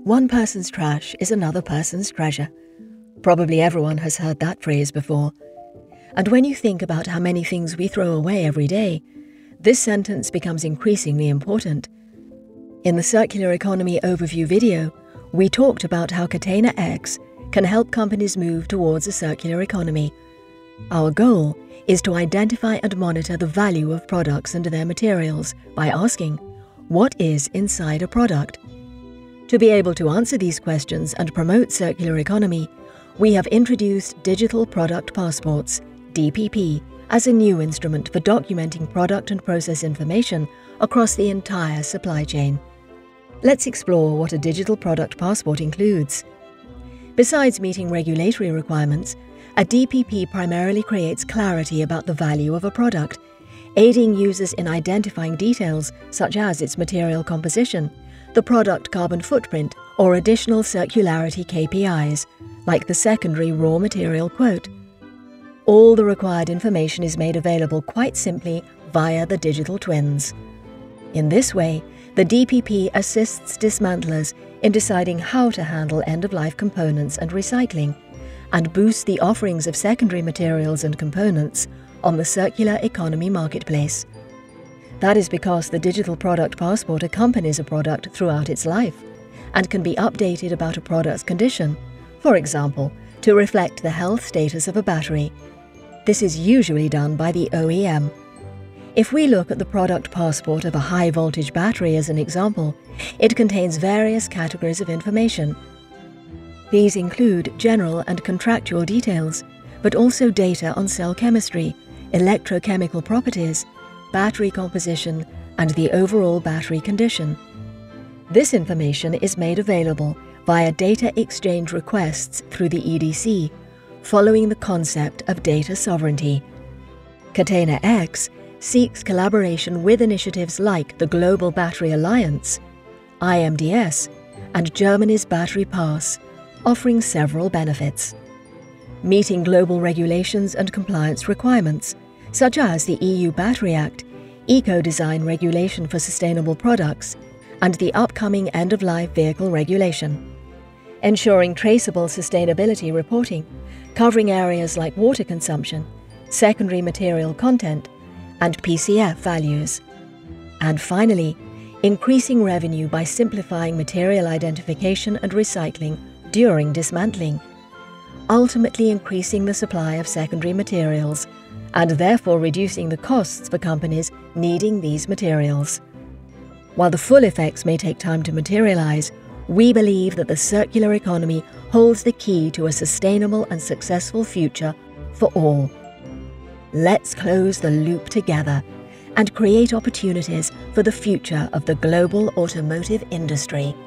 One person's trash is another person's treasure. Probably everyone has heard that phrase before. And when you think about how many things we throw away every day, this sentence becomes increasingly important. In the Circular Economy Overview video, we talked about how Catena-X can help companies move towards a circular economy. Our goal is to identify and monitor the value of products and their materials by asking, what is inside a product? To be able to answer these questions and promote circular economy, we have introduced Digital Product Passports, DPP, as a new instrument for documenting product and process information across the entire supply chain. Let's explore what a digital product passport includes. Besides meeting regulatory requirements, a DPP primarily creates clarity about the value of a product, aiding users in identifying details such as its material composition, the product carbon footprint, or additional circularity KPIs, like the secondary raw material quote. All the required information is made available quite simply via the digital twins. In this way, the DPP assists dismantlers in deciding how to handle end-of-life components and recycling, and boosts the offerings of secondary materials and components on the circular economy marketplace. That is because the digital product passport accompanies a product throughout its life and can be updated about a product's condition, for example, to reflect the health status of a battery. This is usually done by the OEM. If we look at the product passport of a high-voltage battery as an example, it contains various categories of information. These include general and contractual details, but also data on cell chemistry, electrochemical properties, battery composition, and the overall battery condition. This information is made available via data exchange requests through the EDC, following the concept of data sovereignty. Catena-X seeks collaboration with initiatives like the Global Battery Alliance, IMDS, and Germany's Battery Pass, offering several benefits. Meeting global regulations and compliance requirements, such as the EU Battery Act, Eco-Design Regulation for Sustainable Products, and the upcoming End-of-Life Vehicle Regulation. Ensuring traceable sustainability reporting, covering areas like water consumption, secondary material content, and PCF values. And finally, increasing revenue by simplifying material identification and recycling during dismantling, ultimately increasing the supply of secondary materials, and therefore reducing the costs for companies needing these materials. While the full effects may take time to materialize, we believe that the circular economy holds the key to a sustainable and successful future for all. Let's close the loop together and create opportunities for the future of the global automotive industry.